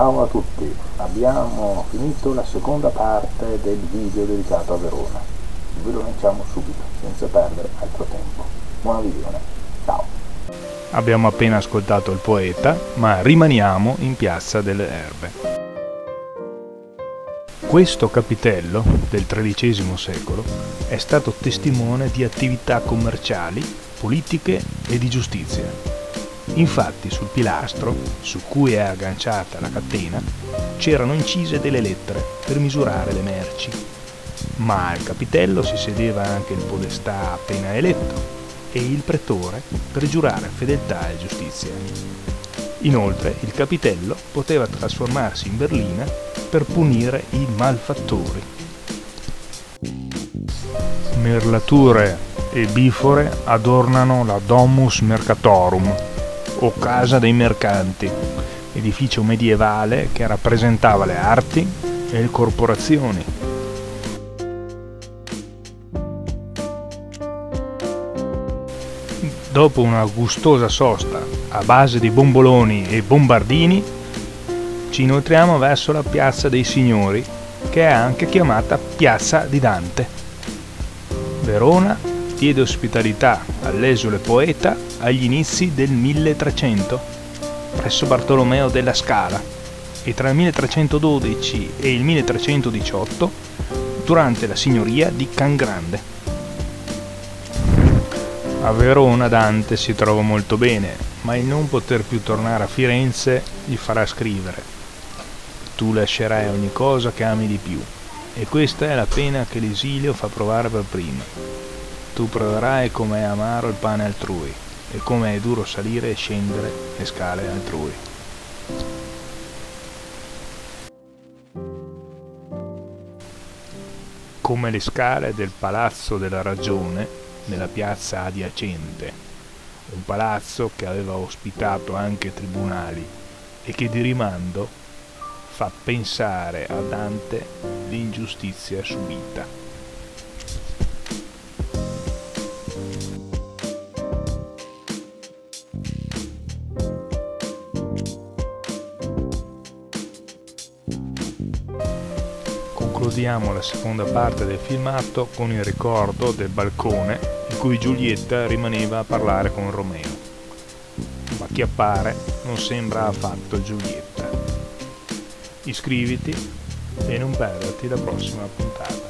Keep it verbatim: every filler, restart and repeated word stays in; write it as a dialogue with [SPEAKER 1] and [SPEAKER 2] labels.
[SPEAKER 1] Ciao a tutti, abbiamo finito la seconda parte del video dedicato a Verona. Ve lo lanciamo subito, senza perdere altro tempo. Buona visione, ciao!
[SPEAKER 2] Abbiamo appena ascoltato il poeta, ma rimaniamo in Piazza delle Erbe. Questo capitello del tredicesimo secolo è stato testimone di attività commerciali, politiche e di giustizia. Infatti sul pilastro, su cui è agganciata la catena, c'erano incise delle lettere per misurare le merci. Ma al capitello si sedeva anche il podestà appena eletto e il pretore per giurare fedeltà e giustizia. Inoltre il capitello poteva trasformarsi in berlina per punire i malfattori. Merlature e bifore adornano la Domus Mercatorum, o Casa dei Mercanti, edificio medievale che rappresentava le arti e le corporazioni. Dopo una gustosa sosta a base di bomboloni e bombardini, ci inoltriamo verso la Piazza dei Signori, che è anche chiamata Piazza di Dante. Verona diede ospitalità all'esule poeta agli inizi del milletrecento presso Bartolomeo della Scala e tra il milletrecentododici e il milletrecentodiciotto durante la signoria di Cangrande. A Verona Dante si trova molto bene, ma il non poter più tornare a Firenze gli farà scrivere: tu lascerai ogni cosa che ami di più, e questa è la pena che l'esilio fa provare per prima. Tu proverai come è amaro il pane altrui e come è duro salire e scendere le scale altrui. Come le scale del Palazzo della Ragione nella piazza adiacente, un palazzo che aveva ospitato anche tribunali e che di rimando fa pensare a Dante l'ingiustizia subita. Concludiamo la seconda parte del filmato con il ricordo del balcone in cui Giulietta rimaneva a parlare con Romeo. Ma chi appare non sembra affatto Giulietta. Iscriviti e non perderti la prossima puntata.